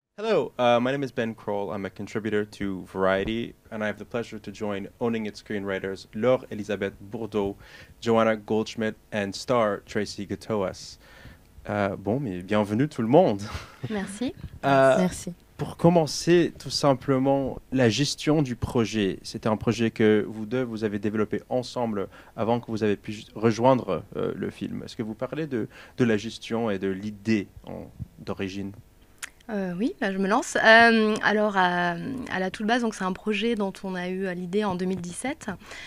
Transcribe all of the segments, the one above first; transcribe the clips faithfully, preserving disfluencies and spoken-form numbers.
Hello, uh, my name is Ben Kroll. I'm a contributor to Variety, and I have the pleasure to join Owning It screenwriters Laure Elisabeth Bourdeau, Joanna Goldschmidt, and star Tracy Gatoas. Euh, bon, mais bienvenue tout le monde. Merci. Euh, Merci. pour commencer, tout simplement, la gestion du projet. C'était un projet que vous deux, vous avez développé ensemble avant que vous avez pu rejoindre euh, le film. Est-ce que vous parlez de, de la gestion et de l'idée en- d'origine? Euh, oui, bah, je me lance. Euh, alors, à, à la toute base, donc c'est un projet dont on a eu l'idée en deux mille dix-sept.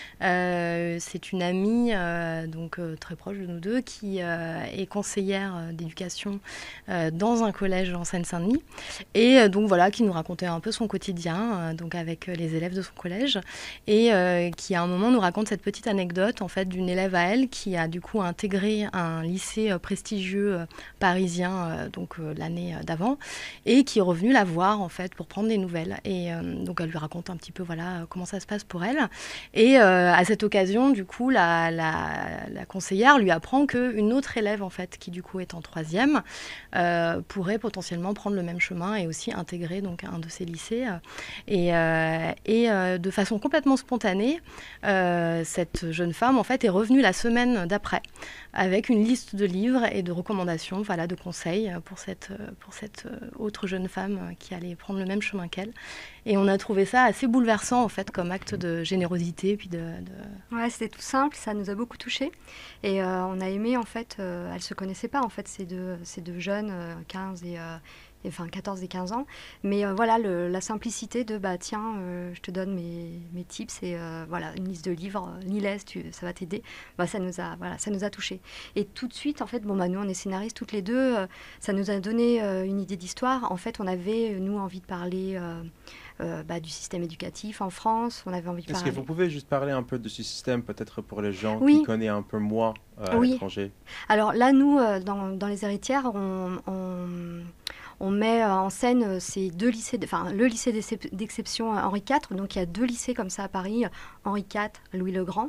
Euh, c'est une amie, euh, donc euh, très proche de nous deux, qui euh, est conseillère euh, d'éducation euh, dans un collège en Seine-Saint-Denis, et euh, donc voilà, qui nous racontait un peu son quotidien, euh, donc avec euh, les élèves de son collège, et euh, qui à un moment nous raconte cette petite anecdote en fait d'une élève à elle qui a du coup intégré un lycée euh, prestigieux euh, parisien, euh, donc euh, l'année euh, d'avant, et qui est revenue la voir en fait pour prendre des nouvelles. Et euh, donc elle lui raconte un petit peu voilà euh, comment ça se passe pour elle. Et euh, à cette occasion, du coup, la, la, la conseillère lui apprend qu'une autre élève en fait, qui du coup est en troisième, euh, pourrait potentiellement prendre le même chemin et aussi intégrer donc un de ces lycées. Et, euh, et euh, de façon complètement spontanée, euh, cette jeune femme en fait est revenue la semaine d'après avec une liste de livres et de recommandations, voilà, de conseils pour cette, pour cette autre jeune femme qui allait prendre le même chemin qu'elle. Et on a trouvé ça assez bouleversant, en fait, comme acte de générosité. Puis de, de... Ouais, c'était tout simple, ça nous a beaucoup touchés. Et euh, on a aimé, en fait, euh, elles ne se connaissaient pas, en fait, ces deux, ces deux jeunes, euh, quinze et, euh, et, enfin quatorze et quinze ans. Mais euh, voilà, le, la simplicité de, bah tiens, euh, je te donne mes, mes tips et euh, voilà, une liste de livres, euh, lis-les, tu, ça va t'aider. Bah, ça nous a, voilà, ça nous a touchés. Et tout de suite, en fait, bon, bah, nous, on est scénaristes toutes les deux, euh, ça nous a donné euh, une idée d'histoire. En fait, on avait, nous, envie de parler... Euh, Euh, bah, du système éducatif en France. On avait envie de Est-ce Ah que parler. vous pouvez juste parler un peu de ce système, peut-être pour les gens qui Oui, connaissent un peu moins euh, à oui. l'étranger? Alors là, nous, euh, dans, dans Les Héritières, on, on, on met en scène euh, ces deux lycées, de- enfin le lycée d'excep- d'exception euh, Henri quatre. Donc il y a deux lycées comme ça à Paris, Henri quatre, Louis le Grand.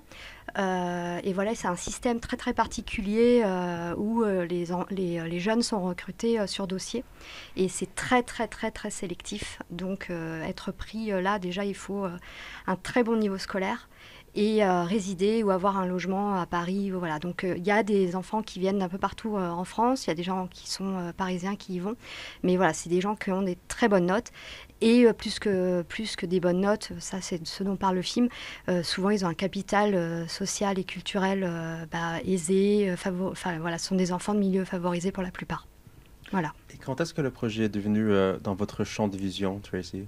Euh, et voilà, c'est un système très très particulier euh, où euh, les, en- les, les jeunes sont recrutés euh, sur dossier. Et c'est très très très très sélectif. Donc euh, être pris euh, là, déjà, il faut euh, un très bon niveau scolaire et euh, résider ou avoir un logement à Paris. Voilà. Donc il euh, y a des enfants qui viennent d'un peu partout euh, en France, il y a des gens qui sont euh, parisiens qui y vont, mais voilà, c'est des gens qui ont des très bonnes notes. Et euh, plus, que, plus que des bonnes notes, ça c'est ce dont parle le film, euh, souvent ils ont un capital euh, social et culturel euh, bah, aisé, euh, favor- enfin voilà, ce sont des enfants de milieux favorisés pour la plupart. Voilà. Et quand est-ce que le projet est devenu euh, dans votre champ de vision, Tracy?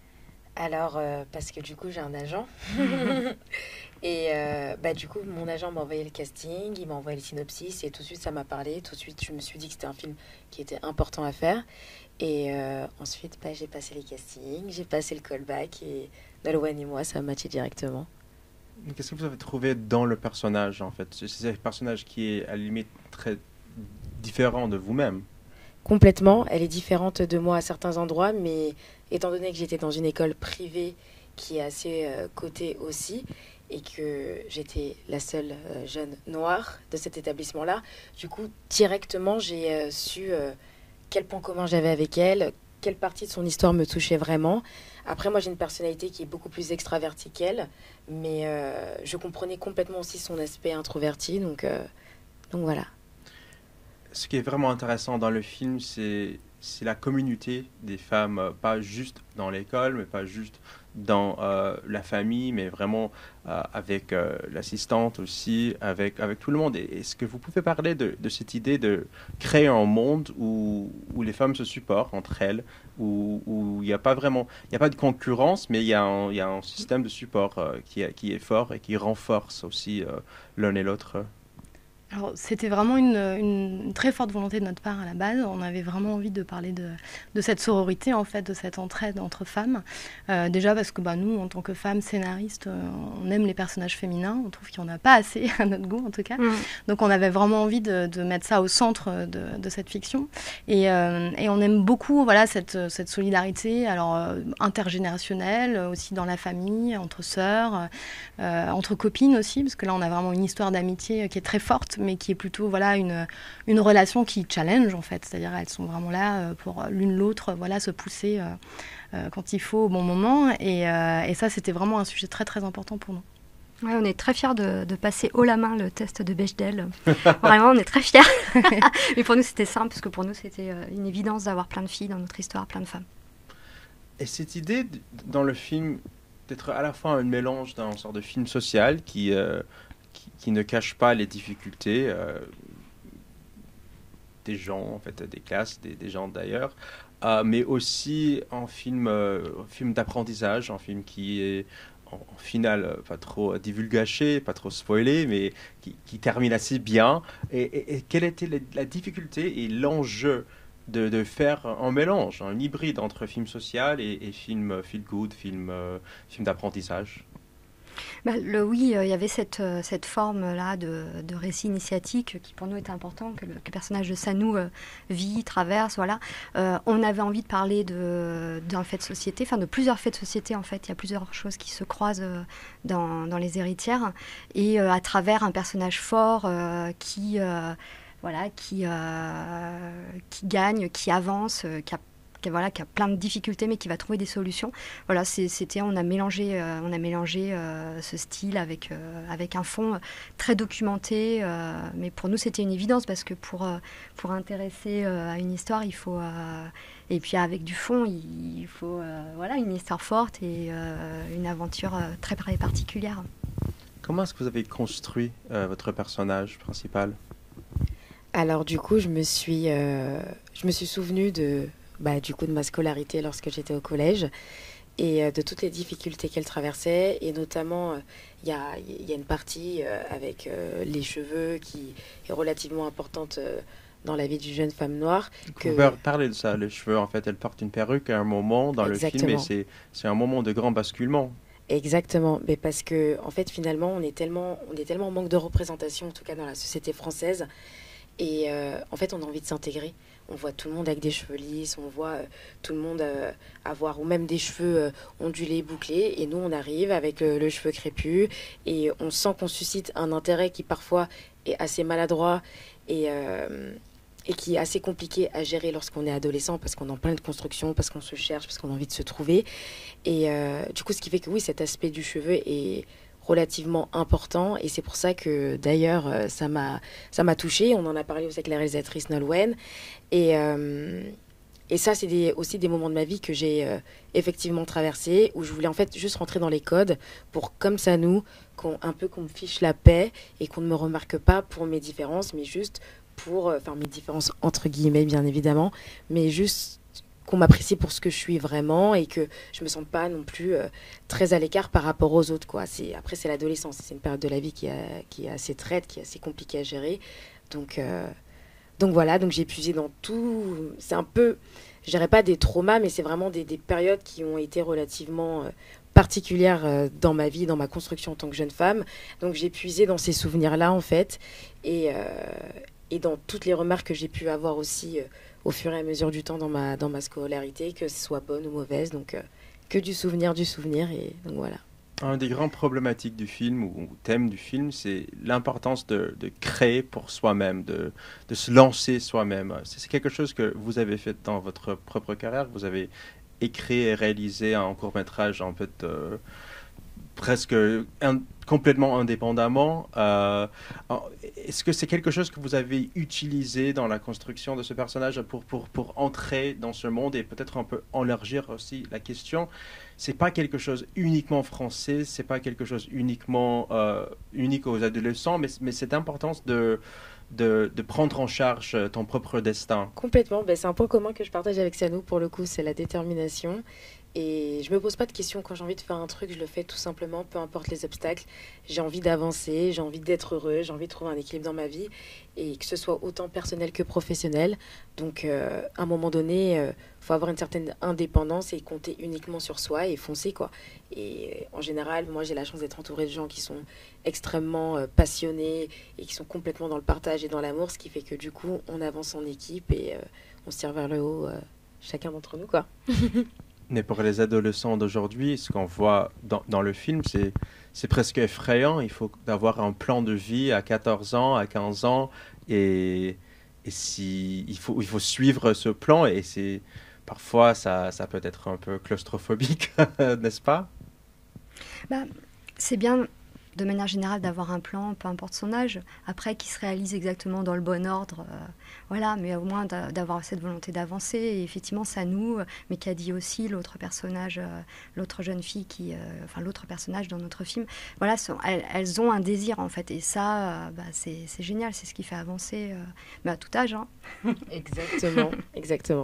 Alors, euh, parce que du coup, j'ai un agent. Et euh, bah, du coup, mon agent m'a envoyé le casting, il m'a envoyé le synopsis, et tout de suite, ça m'a parlé. Tout de suite, je me suis dit que c'était un film qui était important à faire. Et euh, ensuite, bah, j'ai passé les castings, j'ai passé le callback, et Nolwenn et moi, ça a matché directement. Qu'est-ce que vous avez trouvé dans le personnage, en fait? C'est c'est un personnage qui est à la limite très différent de vous-même. Complètement, elle est différente de moi à certains endroits, mais étant donné que j'étais dans une école privée qui est assez euh, cotée aussi, et que j'étais la seule euh, jeune noire de cet établissement-là, du coup, directement, j'ai euh, su euh, quel point commun j'avais avec elle, quelle partie de son histoire me touchait vraiment. Après, moi, j'ai une personnalité qui est beaucoup plus extravertie qu'elle, mais euh, je comprenais complètement aussi son aspect introverti, donc, euh, donc voilà. Ce qui est vraiment intéressant dans le film, c'est c'est la communauté des femmes, euh, pas juste dans l'école, mais pas juste dans euh, la famille, mais vraiment euh, avec euh, l'assistante aussi, avec, avec tout le monde. Et est-ce que vous pouvez parler de, de cette idée de créer un monde où, où les femmes se supportent entre elles, où où il n'y a pas vraiment, il n'y a pas de concurrence, mais il y a un, il y a un système de support euh, qui, est, qui est fort et qui renforce aussi euh, l'un et l'autre. Alors, c'était vraiment une, une très forte volonté de notre part à la base. On avait vraiment envie de parler de, de cette sororité, en fait, de cette entraide entre femmes. Euh, déjà parce que bah, nous, en tant que femmes scénaristes, euh, on aime les personnages féminins. On trouve qu'il n'y en a pas assez, à notre goût en tout cas. Mmh. Donc on avait vraiment envie de, de mettre ça au centre de, de cette fiction. Et, euh, et on aime beaucoup voilà, cette, cette solidarité alors, euh, intergénérationnelle, aussi dans la famille, entre sœurs, euh, entre copines aussi, parce que là, on a vraiment une histoire d'amitié qui est très forte, mais qui est plutôt voilà, une, une relation qui challenge, en fait. C'est-à-dire elles sont vraiment là pour l'une l'autre voilà, se pousser euh, euh, quand il faut au bon moment. Et, euh, et ça, c'était vraiment un sujet très, très important pour nous. Ouais, on est très fiers de, de passer haut la main le test de Bechdel. Vraiment, on est très fiers. Mais pour nous, c'était simple, parce que pour nous, c'était une évidence d'avoir plein de filles dans notre histoire, plein de femmes. Et cette idée dans le film d'être à la fois un mélange d'un sorte de film social qui, euh, qui, qui ne cache pas les difficultés euh, des gens, en fait, des classes, des, des gens d'ailleurs, euh, mais aussi un film, euh, un film d'apprentissage, un film qui est en, en finale pas trop divulgaché, pas trop spoilé, mais qui, qui termine assez bien. Et, et, et quelle était la, la difficulté et l'enjeu de, de faire un mélange, un hybride entre film social et, et film feel good, film, euh, film d'apprentissage? Bah, le, oui, euh, il y avait cette, euh, cette forme-là de, de récit initiatique qui pour nous était important, que le, que le personnage de Sanou euh, vit, traverse, voilà. Euh, on avait envie de parler de, d'un fait de société, enfin de plusieurs faits de société en fait. Il y a plusieurs choses qui se croisent euh, dans, dans Les Héritières et euh, à travers un personnage fort euh, qui, euh, voilà, qui, euh, qui gagne, qui avance, euh, qui a Qui a, voilà, qui a plein de difficultés mais qui va trouver des solutions. Voilà, c'est, c'était, on a mélangé, euh, on a mélangé euh, ce style avec, euh, avec un fond très documenté. Euh, mais pour nous, c'était une évidence parce que pour, euh, pour intéresser euh, à une histoire, il faut... Euh, et puis avec du fond, il, il faut euh, voilà, une histoire forte et euh, une aventure euh, très particulière. Comment est-ce que vous avez construit euh, votre personnage principal? Alors du coup, je me suis, euh, je me suis souvenue de... Bah, du coup de ma scolarité lorsque j'étais au collège et euh, de toutes les difficultés qu'elle traversait et notamment il euh, y, a, y a une partie euh, avec euh, les cheveux qui est relativement importante euh, dans la vie d'une jeune femme noire. Que... Vous pouvez parler de ça, les cheveux en fait, elle porte une perruque à un moment dans Exactement. Le film et c'est, c'est un moment de grand basculement. Exactement, mais parce que en fait finalement on est tellement, on est tellement en manque de représentation en tout cas dans la société française et euh, en fait on a envie de s'intégrer. On voit tout le monde avec des cheveux lisses, on voit euh, tout le monde euh, avoir ou même des cheveux euh, ondulés, bouclés. Et nous, on arrive avec euh, le cheveu crépus et on sent qu'on suscite un intérêt qui parfois est assez maladroit et, euh, et qui est assez compliqué à gérer lorsqu'on est adolescent parce qu'on est en pleine construction, parce qu'on se cherche, parce qu'on a envie de se trouver. Et euh, du coup, ce qui fait que oui, cet aspect du cheveu est relativement important et c'est pour ça que d'ailleurs euh, ça m'a ça m'a touchée. On en a parlé aussi avec la réalisatrice Nolwenn et euh, et ça c'est des, aussi des moments de ma vie que j'ai euh, effectivement traversé où je voulais en fait juste rentrer dans les codes pour comme ça nous qu'on un peu qu'on me fiche la paix et qu'on ne me remarque pas pour mes différences mais juste pour enfin euh, mes différences entre guillemets bien évidemment mais juste qu'on m'apprécie pour ce que je suis vraiment et que je me sens pas non plus euh, très à l'écart par rapport aux autres quoi. C'est, après c'est l'adolescence, c'est une période de la vie qui, a, qui est assez traite, qui est assez compliquée à gérer. Donc, euh, donc voilà, donc j'ai puisé dans tout, c'est un peu, je dirais pas des traumas, mais c'est vraiment des, des périodes qui ont été relativement euh, particulières euh, dans ma vie, dans ma construction en tant que jeune femme. Donc j'ai puisé dans ces souvenirs-là en fait et, euh, et dans toutes les remarques que j'ai pu avoir aussi euh, au fur et à mesure du temps dans ma, dans ma scolarité, que ce soit bonne ou mauvaise. Donc, euh, que du souvenir, du souvenir. Et donc, voilà. Un des grandes problématiques du film, ou thème du film, c'est l'importance de, de créer pour soi-même, de, de se lancer soi-même. C'est, c'est quelque chose que vous avez fait dans votre propre carrière. Vous avez écrit et réalisé un court-métrage, en fait, euh, presque un, complètement indépendamment. Euh, est-ce que c'est quelque chose que vous avez utilisé dans la construction de ce personnage pour, pour, pour entrer dans ce monde et peut-être un peu élargir aussi la question? C'est pas quelque chose uniquement français, c'est pas quelque chose uniquement euh, unique aux adolescents, mais, mais cette importance de, de, de prendre en charge ton propre destin. Complètement, ben, c'est un point commun que je partage avec Sanou pour le coup, c'est la détermination. Et je me pose pas de questions quand j'ai envie de faire un truc, je le fais tout simplement, peu importe les obstacles. J'ai envie d'avancer, j'ai envie d'être heureux, j'ai envie de trouver un équilibre dans ma vie et que ce soit autant personnel que professionnel. Donc, euh, à un moment donné, euh, faut avoir une certaine indépendance et compter uniquement sur soi et foncer quoi. Et euh, en général, moi j'ai la chance d'être entourée de gens qui sont extrêmement euh, passionnés et qui sont complètement dans le partage et dans l'amour, ce qui fait que du coup, on avance en équipe et euh, on se tire vers le haut, euh, chacun d'entre nous quoi. Mais pour les adolescents d'aujourd'hui, ce qu'on voit dans, dans le film, c'est, c'est presque effrayant. Il faut avoir un plan de vie à quatorze ans, à quinze ans, et, et si, il, faut, il faut suivre ce plan, et c'est, parfois ça, ça peut être un peu claustrophobique, n'est-ce pas? Bah, c'est bien, de manière générale, d'avoir un plan, peu importe son âge. Après, qu'il se réalise exactement dans le bon ordre, euh, voilà, mais au moins d'a- d'avoir cette volonté d'avancer. Et effectivement, ça nous, mais qu'a dit aussi l'autre personnage, euh, l'autre jeune fille, qui, euh, enfin l'autre personnage dans notre film, voilà, sont, elles, elles ont un désir en fait. Et ça, euh, bah, c'est, c'est génial, c'est ce qui fait avancer, euh, mais à tout âge. Hein. Exactement, exactement.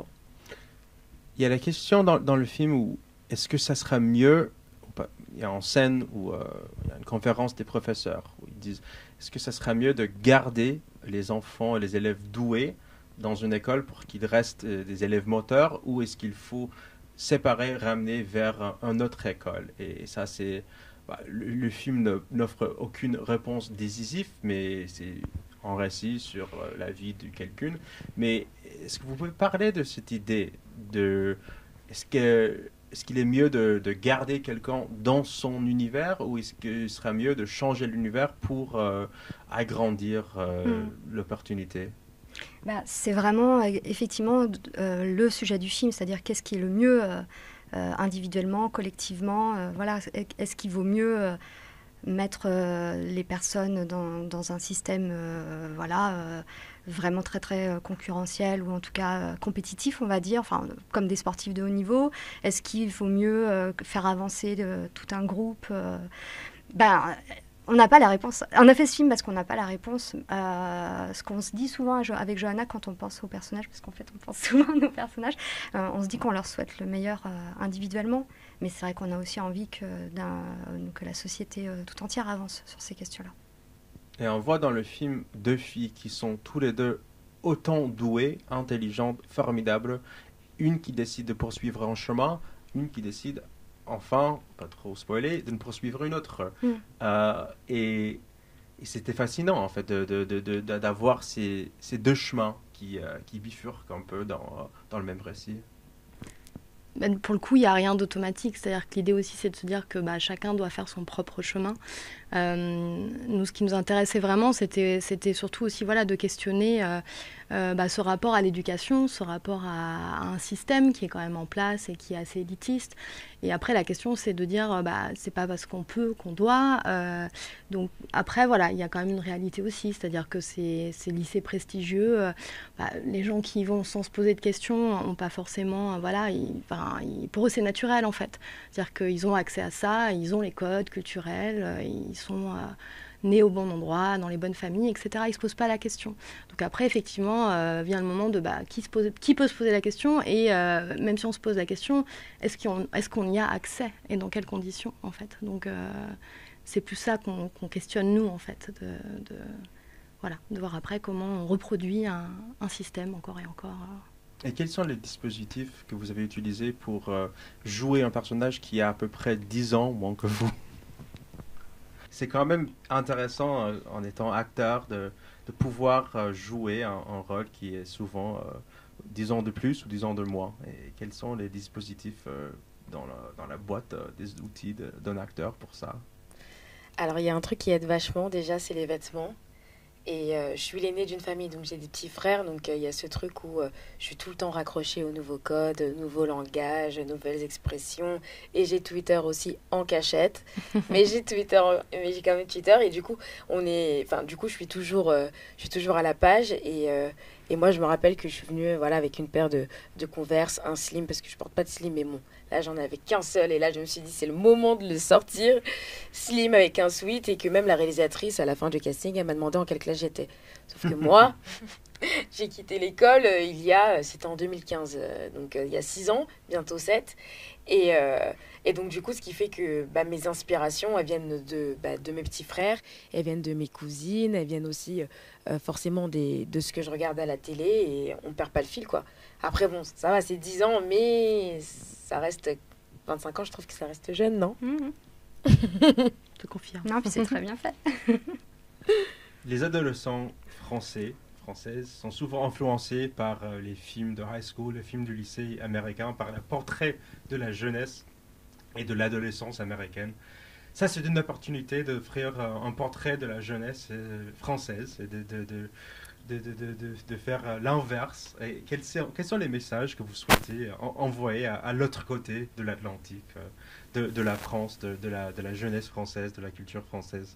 Il y a la question dans, dans le film où est-ce que ça sera mieux, ou pas, il y a en scène où euh, il y a une conférence des professeurs où ils disent est-ce que ça sera mieux de garder les enfants et les élèves doués dans une école pour qu'ils restent euh, des élèves moteurs, ou est-ce qu'il faut séparer, ramener vers un, un autre école? Et, et ça, c'est bah, le, le film ne- n'offre aucune réponse décisive, mais c'est un récit sur euh, la vie de quelqu'un. Mais est-ce que vous pouvez parler de cette idée de est-ce que est-ce qu'il est mieux de, de garder quelqu'un dans son univers, ou est-ce qu'il sera mieux de changer l'univers pour euh, agrandir euh, Mm. l'opportunité? Bah, c'est vraiment euh, effectivement euh, le sujet du film, c'est-à-dire qu'est-ce qui est le mieux euh, euh, individuellement, collectivement, euh, voilà, est-ce qu'il vaut mieux euh, mettre euh, les personnes dans, dans un système euh, voilà, euh, vraiment très très euh, concurrentiel, ou en tout cas euh, compétitif, on va dire, enfin, comme des sportifs de haut niveau. Est-ce qu'il vaut mieux euh, faire avancer de, tout un groupe euh, ben, on n'a pas la réponse. On a fait ce film parce qu'on n'a pas la réponse. Euh, ce qu'on se dit souvent avec Johanna quand on pense aux personnages, parce qu'en fait on pense souvent à nos personnages, euh, on se dit qu'on leur souhaite le meilleur euh, individuellement, mais c'est vrai qu'on a aussi envie que, d'un, que la société euh, tout entière avance sur ces questions-là. Et on voit dans le film deux filles qui sont tous les deux autant douées, intelligentes, formidables. Une qui décide de poursuivre un chemin, une qui décide, enfin, pas trop spoiler, de ne poursuivre une autre. Mm. Euh, et, et c'était fascinant, en fait, de, de- de- de- de- d'avoir ces, ces deux chemins qui, euh, qui bifurquent un peu dans, dans le même récit. Ben, pour le coup, il n'y a rien d'automatique. C'est-à-dire que l'idée aussi, c'est de se dire que bah, chacun doit faire son propre chemin. Euh, nous, ce qui nous intéressait vraiment, c'était, c'était surtout aussi voilà, de questionner euh, euh, bah, ce rapport à l'éducation, ce rapport à, à un système qui est quand même en place et qui est assez élitiste. Et après, la question, c'est de dire, euh, bah, c'est pas parce qu'on peut qu'on doit. Euh, donc après, voilà, il y a quand même une réalité aussi. C'est-à-dire que ces, ces lycées prestigieux, euh, bah, les gens qui y vont sans se poser de questions n'ont pas forcément, euh, voilà, ils, enfin, ils- pour eux, c'est naturel en fait. C'est-à-dire qu'ils ont accès à ça, ils ont les codes culturels, euh, ils sont euh, nés au bon endroit, dans les bonnes familles, et cetera. Ils ne se posent pas la question. Donc après, effectivement, euh, vient le moment de bah, qui, se pose, qui peut se poser la question, et euh, même si on se pose la question, est-ce qu'on, est-ce qu'on y a accès et dans quelles conditions en fait. Donc euh, c'est plus ça qu'on, qu'on questionne nous en fait, de, de, voilà, de voir après comment on reproduit un, un système encore et encore. euh. Et quels sont les dispositifs que vous avez utilisés pour euh, jouer un personnage qui a à peu près dix ans moins que vous? C'est quand même intéressant, euh, en étant acteur, de, de pouvoir euh, jouer un, un rôle qui est souvent euh, dix ans de plus ou dix ans de moins. Et quels sont les dispositifs euh, dans, la, dans la boîte euh, des outils de- d'un acteur pour ça? Alors, il y a un truc qui aide vachement, déjà, c'est les vêtements. Et euh, je suis l'aînée d'une famille, donc j'ai des petits frères. Donc, euh, il y a ce truc où euh, je suis tout le temps raccrochée aux nouveaux codes, aux nouveaux langages, aux nouvelles expressions. Et j'ai Twitter aussi en cachette. mais j'ai Twitter, en- mais j'ai quand même Twitter. Et du coup, on est, enfin, du coup, je suis toujours, euh, je suis toujours à la page. Et, euh, et moi, je me rappelle que je suis venue, euh, voilà, avec une paire de, de Converse, un slim, parce que je porte pas de slim, mais bon, là, j'en avais qu'un seul. Et là, je me suis dit, c'est le moment de le sortir. Slim avec un sweat, et que même la réalisatrice, à la fin du casting, elle m'a demandé en quelle classe j'étais. Sauf que moi, j'ai quitté l'école euh, il y a, c'était en deux mille quinze, euh, donc euh, il y a six ans, bientôt sept. Et, euh, et donc du coup, ce qui fait que bah, mes inspirations, elles viennent de, bah, de mes petits frères, elles viennent de mes cousines, elles viennent aussi euh, forcément des, de ce que je regarde à la télé, et on perd pas le fil, quoi. Après, bon, ça va, c'est dix ans, mais ça reste vingt-cinq ans, je trouve que ça reste jeune, non? Mhm. Je te confirme. Non, puis c'est très bien fait. Les adolescents français, françaises sont souvent influencées par euh, les films de high school, les films du lycée américain, par le portrait de la jeunesse et de l'adolescence américaine. Ça, c'est une opportunité d'offrir euh, un portrait de la jeunesse euh, française et de, de, de, de, de, de, de, de faire euh, l'inverse. Et quels, quels sont les messages que vous souhaitez en, envoyer à, à l'autre côté de l'Atlantique, euh, de, de la France, de, de, la, de la jeunesse française, de la culture française?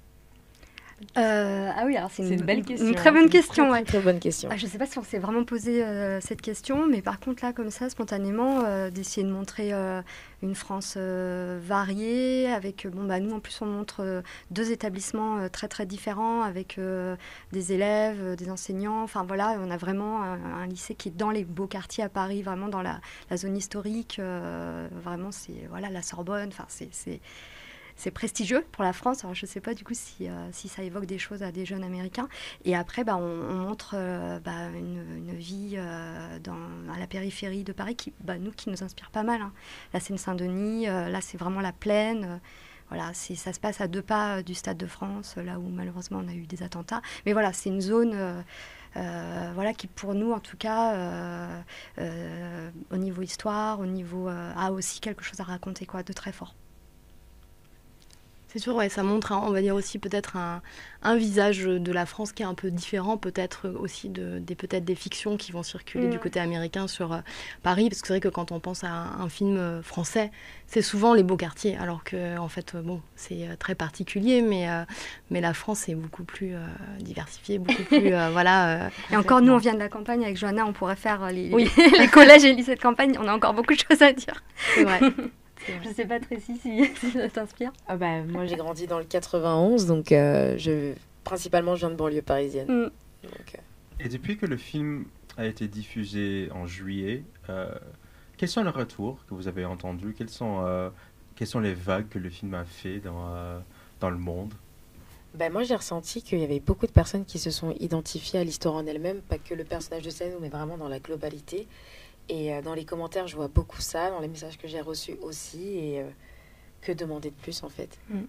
Euh, ah oui, alors c'est une, une belle question. Une très bonne question, Très, ouais. très bonne question. Ah, je ne sais pas si on s'est vraiment posé euh, cette question, mais par contre, là, comme ça, spontanément, euh, d'essayer de montrer euh, une France euh, variée, avec, bon, bah, nous, en plus, on montre euh, deux établissements euh, très, très différents, avec euh, des élèves, euh, des enseignants, enfin, voilà, on a vraiment un, un lycée qui est dans les beaux quartiers à Paris, vraiment dans la, la zone historique, euh, vraiment, c'est, voilà, la Sorbonne, enfin, c'est... c'est c'est prestigieux pour la France. Alors, je ne sais pas du coup si, euh, si ça évoque des choses à des jeunes Américains. Et après, bah, on, on montre euh, bah, une, une vie euh, dans, à la périphérie de Paris qui, bah, nous, qui nous inspire pas mal. Hein. La Seine-Saint-Denis, euh, là, c'est vraiment la plaine. Euh, voilà, c'est, ça se passe à deux pas du Stade de France, là où malheureusement on a eu des attentats. Mais voilà, c'est une zone... Euh, Euh, voilà, qui pour nous en tout cas euh, euh, au niveau histoire, au niveau euh, a aussi quelque chose à raconter quoi, de très fort. C'est sûr, ouais, ça montre, hein, on va dire aussi peut-être un, un visage de la France qui est un peu différent, peut-être aussi de, des, peut-être des fictions qui vont circuler mmh. du côté américain sur euh, Paris, parce que c'est vrai que quand on pense à un, un film euh, français, c'est souvent les beaux quartiers, alors que en fait, euh, bon, c'est euh, très particulier, mais, euh, mais la France est beaucoup plus euh, diversifiée, beaucoup plus, euh, voilà. Euh, et encore, nous, on vient de la campagne avec Johanna, on pourrait faire les, oui. les collèges et les lycées de campagne, on a encore beaucoup de choses à dire. C'est vrai. Je ne sais pas, Tracy, si, si ça t'inspire. Ah bah, moi, j'ai grandi dans le quatre-vingt-onze, donc euh, je, principalement, je viens de banlieue parisienne. Mm. Donc, euh... Et depuis que le film a été diffusé en juillet, euh, quels sont les retours que vous avez entendus? Quelles sont, euh, quelles sont les vagues que le film a fait dans, euh, dans le monde? Ben moi, j'ai ressenti qu'il y avait beaucoup de personnes qui se sont identifiées à l'histoire en elle-même, pas que le personnage de scène, mais vraiment dans la globalité. Et euh, dans les commentaires, je vois beaucoup ça, dans les messages que j'ai reçus aussi. Et euh, que demander de plus, en fait? Mm.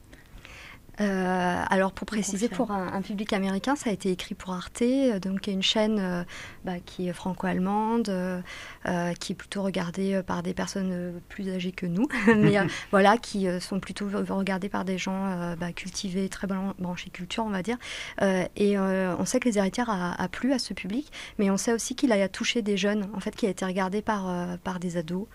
Euh, alors pour préciser, pour un, un public américain, ça a été écrit pour Arte, donc une chaîne euh, bah, qui est franco-allemande, euh, euh, qui est plutôt regardée par des personnes euh, plus âgées que nous, mais euh, voilà, qui euh, sont plutôt regardées par des gens euh, bah, cultivés, très branchés culture, on va dire. Euh, et euh, on sait que Les Héritières a, a plu à ce public, mais on sait aussi qu'il a touché des jeunes, en fait, qui a été regardé par, euh, par des ados,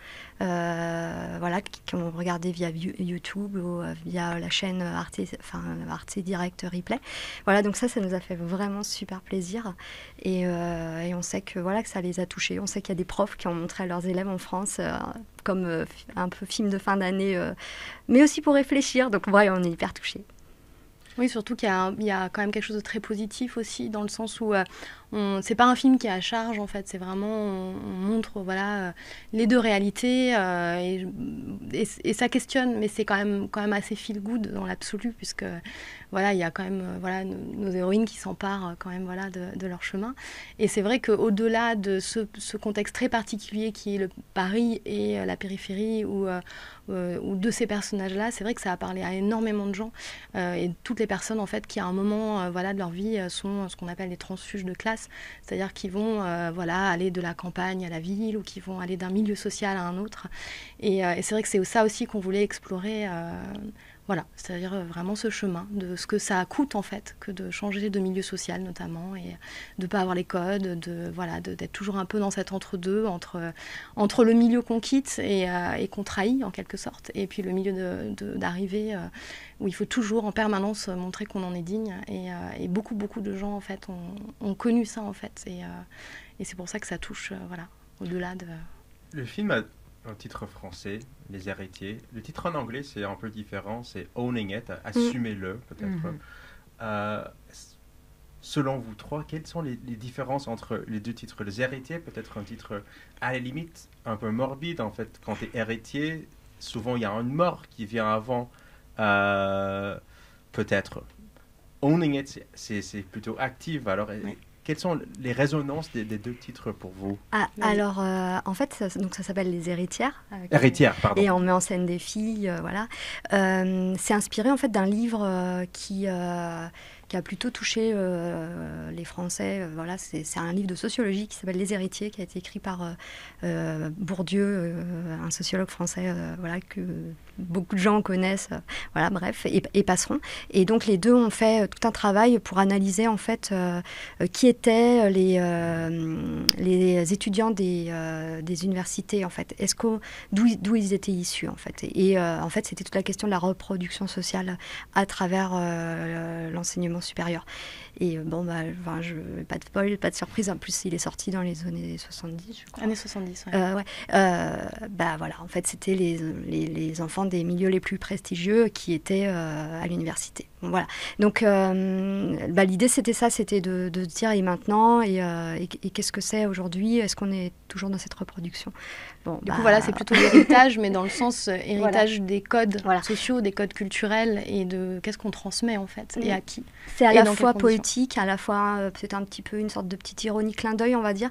euh, voilà, qui, qui ont regardé via YouTube ou euh, via la chaîne Arte. Enfin, Arte Direct Replay. Voilà, donc ça, ça nous a fait vraiment super plaisir. Et, euh, et on sait que, voilà, que ça les a touchés. On sait qu'il y a des profs qui ont montré à leurs élèves en France euh, comme euh, un peu film de fin d'année, euh, mais aussi pour réfléchir. Donc, voilà, on est hyper touchés. Oui, surtout qu'il y a, il y a quand même quelque chose de très positif aussi, dans le sens où euh, on, c'est pas un film qui est à charge, en fait. C'est vraiment, on, on montre voilà, euh, les deux réalités euh, et, et, et ça questionne, mais c'est quand même, quand même assez feel good dans l'absolu, puisque voilà, il y a quand même euh, voilà, nos, nos héroïnes qui s'emparent quand même voilà, de, de leur chemin. Et c'est vrai qu'au-delà de ce, ce contexte très particulier qui est le Paris et euh, la périphérie, ou euh, euh, ou de ces personnages-là, c'est vrai que ça a parlé à énormément de gens euh, et toutes les personnes en fait qui à un moment euh, voilà, de leur vie euh, sont ce qu'on appelle les transfuges de classe, c'est-à-dire qu'ils vont euh, voilà, aller de la campagne à la ville ou qui vont aller d'un milieu social à un autre. Et, euh, et c'est vrai que c'est ça aussi qu'on voulait explorer. Euh, Voilà, c'est-à-dire vraiment ce chemin de ce que ça coûte en fait, que de changer de milieu social notamment et de ne pas avoir les codes, de, voilà, de, d'être toujours un peu dans cet entre-deux, entre, entre le milieu qu'on quitte et, euh, et qu'on trahit en quelque sorte, et puis le milieu de, de, d'arrivée euh, où il faut toujours en permanence montrer qu'on en est digne. Et, euh, et beaucoup, beaucoup de gens en fait ont, ont connu ça en fait, et, euh, et c'est pour ça que ça touche, euh, voilà, au-delà de... Le film a un titre français, Les Héritiers. Le titre en anglais, c'est un peu différent, c'est Owning It, assumez-le peut-être. Mm-hmm. Euh, selon vous trois, quelles sont les, les différences entre les deux titres? Les Héritiers, peut-être un titre à la limite un peu morbide, en fait. Quand tu es héritier, souvent il y a une mort qui vient avant, euh, peut-être. Owning It, c'est, c'est, c'est plutôt actif, alors... Oui. Quelles sont les résonances des, des deux titres pour vous? Ah, alors, euh, en fait, ça, donc ça s'appelle Les Héritières. Euh, Héritières, pardon. Et on met en scène des filles, euh, voilà. Euh, c'est inspiré, en fait, d'un livre euh, qui, euh, qui a plutôt touché euh, les Français. Euh, voilà, c'est, c'est un livre de sociologie qui s'appelle Les Héritiers, qui a été écrit par euh, euh, Bourdieu, euh, un sociologue français, euh, voilà, que beaucoup de gens connaissent. Euh, voilà, bref, et, et passeront. Et donc les deux ont fait tout un travail pour analyser en fait euh, qui étaient les, euh, les étudiants des, euh, des universités en fait. Est-ce que d'où, d'où ils étaient issus en fait. Et, et euh, en fait c'était toute la question de la reproduction sociale à travers euh, l'enseignement supérieur. Et bon, bah, enfin, je, pas de spoil, pas de surprise. En plus, il est sorti dans les années soixante-dix, je crois. Années soixante-dix, ouais. Euh, ouais. Euh, bah voilà, en fait, c'était les, les, les enfants des milieux les plus prestigieux qui étaient euh, à l'université. Bon, voilà. Donc, euh, bah, l'idée, c'était ça, c'était de, de se dire, et maintenant, et, euh, et, et qu'est-ce que c'est aujourd'hui? Est-ce qu'on est toujours dans cette reproduction? Bon, du bah, coup, voilà, c'est plutôt l'héritage, mais dans le sens euh, héritage voilà. des codes voilà. sociaux, des codes culturels, et de qu'est-ce qu'on transmet, en fait, mmh. et à qui. C'est à et la fois poétique, à la fois euh, c'est un petit peu une sorte de petite ironie, clin d'œil, on va dire.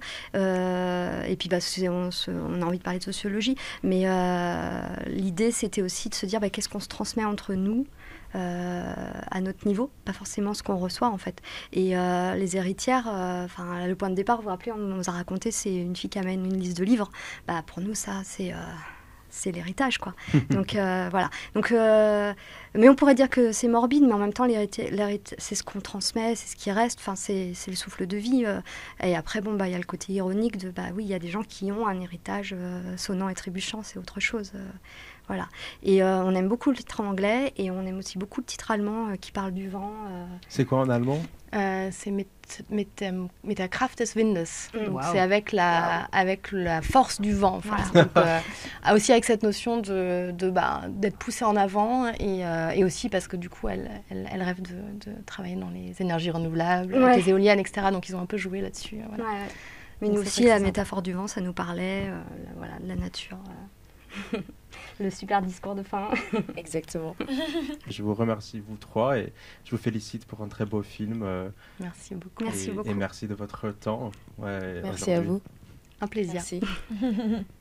Euh, et puis, bah, c'est, on, se, on a envie de parler de sociologie, mais euh, l'idée, c'était aussi de se dire, bah, qu'est-ce qu'on se transmet entre nous euh, à notre niveau, pas forcément ce qu'on reçoit, en fait. Et euh, les héritières, enfin, euh, le point de départ, vous vous rappelez, on nous a raconté, c'est une fille qui amène une liste de livres. Bah, pour nous, ça, c'est... Euh, c'est l'héritage, quoi. Donc, euh, voilà. Donc, euh, mais on pourrait dire que c'est morbide, mais en même temps, l'hérité, l'hérité, c'est ce qu'on transmet, c'est ce qui reste, enfin, c'est, c'est le souffle de vie. Euh, et après, bon, bah, il y a le côté ironique de, bah oui, il y a des gens qui ont un héritage euh, sonnant et trébuchant, c'est autre chose. Euh, voilà. Et euh, on aime beaucoup le titre en anglais, et on aime aussi beaucoup le titre allemand euh, qui parle du vent. Euh. C'est quoi en allemand? Euh, c'est mit, mit, dem, mit der Kraft des Windes. Mm. Donc, wow. c'est avec la, wow. avec la force du vent. Voilà. Donc, euh, aussi avec cette notion de, de, bah, d'être poussée en avant et, euh, et aussi parce que du coup, elle, elle, elle rêve de, de travailler dans les énergies renouvelables, ouais. avec les éoliennes, et cetera. Donc, ils ont un peu joué là-dessus. Voilà. Ouais, ouais. Mais donc, nous aussi, la métaphore du vent, ça nous parlait, euh, voilà, de la nature. Euh. Le super discours de fin. Exactement. Je vous remercie, vous trois, et je vous félicite pour un très beau film. Euh, merci beaucoup. Et, merci beaucoup. Et merci de votre temps. Ouais, merci à vous. Un plaisir. Merci.